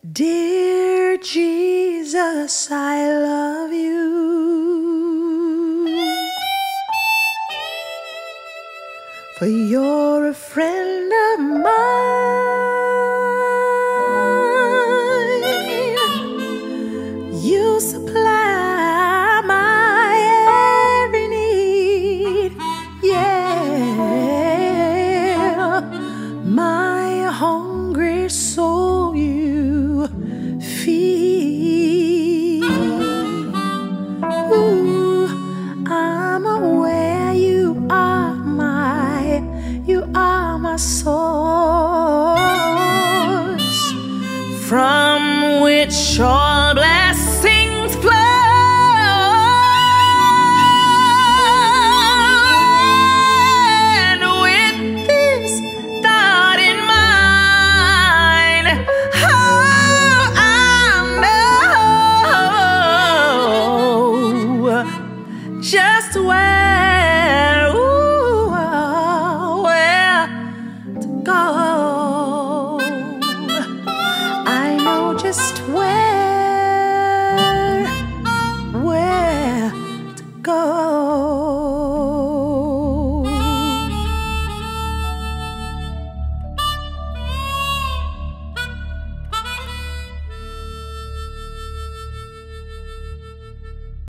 Dear Jesus, I love you, for you're a friend of mine. You supply my every need, yeah, my hungry soul you feed. Ooh, I'm aware you are my source, from which all blessings